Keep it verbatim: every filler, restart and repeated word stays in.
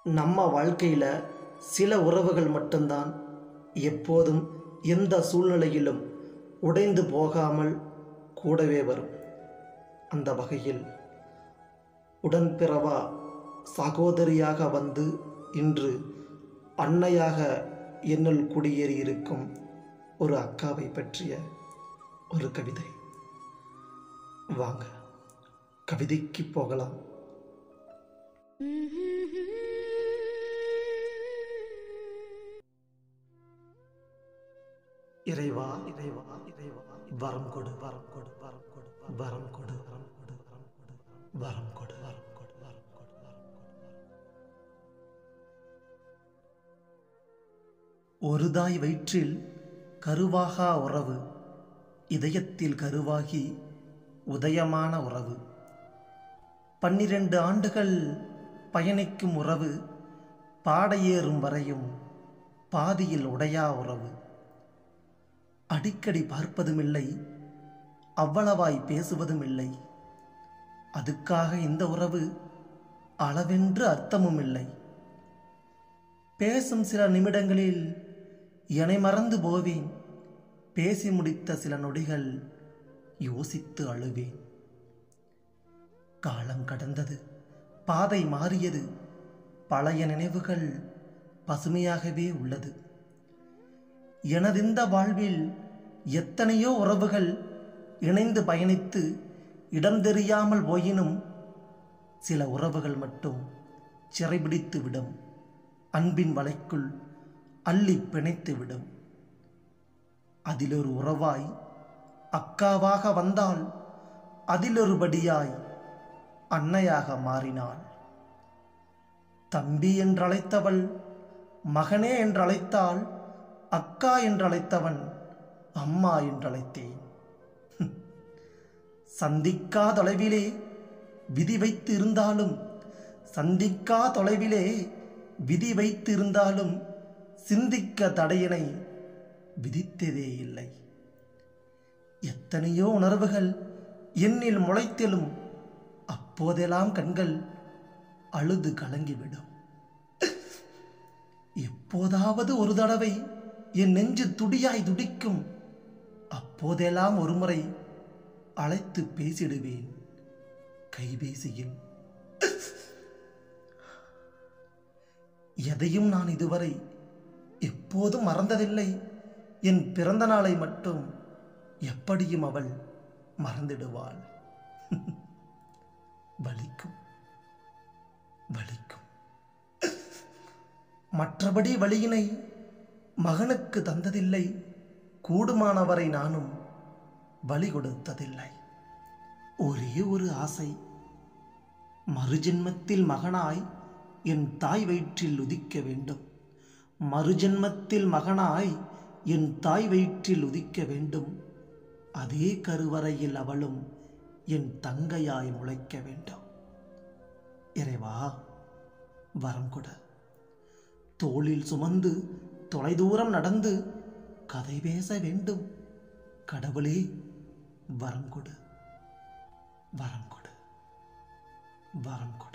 நம்ம வாழ்க்கையில் சில உறவுகள் மட்டும்தான் எப்போதும் எந்த சூழ்நிலையிலும் உடைந்து போகாமல் கூடவே வரும். அந்த வகையில் உடன்பிறவா சகோதரியாக வந்து இன்று அன்னையாக என்னுள் குடியேறி இருக்கும் ஒரு அக்காவை பற்றிய ஒரு கவிதை. வாங்க கவிதைக்கு போகலாம். இறைவா இறைவா இறைவா வரம் கொடு வரம் கொடு வரம் கொடு வரம் கொடு வரம் கொடு வரம் கொடு வரம் கொடு வரம் கொடு வரம் கொடு வரம் கொடு. ஒரு தாய் வயிற்றில் கருவாகா உறவு, இதயத்தில் கருவாகி உதயமான உறவு. பன்னிரண்டு ஆண்டுகள் பயணிக்கும் உறவு, பாடையேறும் வரையும் பாதியில் உடையா உறவு. அடிக்கடி பார்ப்பதுமில்லை, அவ்வளவாய் பேசுவதும் இல்லை. அதுக்காக இந்த உறவு அளவென்று அர்த்தமும் இல்லை. பேசும் சில நிமிடங்களில் என்னை மறந்து போவேன். பேசி முடித்த சில நொடிகள் யோசித்து அழுவேன். காலம் கடந்தது, பாதை மாறியது, பழைய நினைவுகள் பசுமையாகவே உள்ளது. எனதிந்த வாழ்வில் எத்தனையோ உறவுகள் இணைந்து பயணித்து இடம் தெரியாமல் போயினும் சில உறவுகள் மட்டும் சிறைபிடித்து விடும், அன்பின் வலைக்குள் அள்ளி பிணைத்து விடும். அதிலொரு உறவாய் அக்காவாக வந்தால், அதிலொருபடியாய் அன்னையாக மாறினாள். தம்பி என்றழைத்தவள் மகனே என்றழைத்தாள், அக்கா என்றழைத்தவன் அம்மா என்றழைத்தேன். சந்திக்கா தொலைவிலே விதி வைத்து இருந்தாலும் சந்திக்கா தொலைவிலே விதி வைத்து இருந்தாலும் சிந்திக்க தடையினை விதித்ததே இல்லை. எத்தனையோ உணர்வுகள் என்னில் முளைத்தெழும், அப்போதெல்லாம் கண்கள் அழுது கலங்கிவிடும். எப்போதாவது ஒரு தடவை என் நெஞ்சு துடியாய் துடிக்கும், அப்போதெல்லாம் ஒருமுறை அழைத்து பேசிடுவேன் கைபேசியில். எதையும் நான் இதுவரை எப்போதும் மறந்ததில்லை. என் பிறந்த நாளை மட்டும் எப்படியும் அவள் மறந்திடுவாள். வலிக்கும் வலிக்கும். மற்றபடி வழியினை மகனுக்கு தந்ததில்லை. கூடுமானவரை நானும் வழி கொடுத்ததில்லை. ஒரே ஒரு ஆசை, மறுஜென்மத்தில் மகனாய் என் தாய் வயிற்றில் உதிக்க வேண்டும். மறுஜென்மத்தில் மகனாய் என் தாய் வயிற்றில் உதிக்க வேண்டும். அதே கருவறையில் அவளும் என் தங்கையாய் முளைக்க வேண்டும். இறைவா வரம் கொடு. தோளில் சுமந்து தொலைதூரம் நடந்து கதை பேச வேண்டும். கடவுளே வரம் கொடு, வரம் கொடு, வரம் கொடு.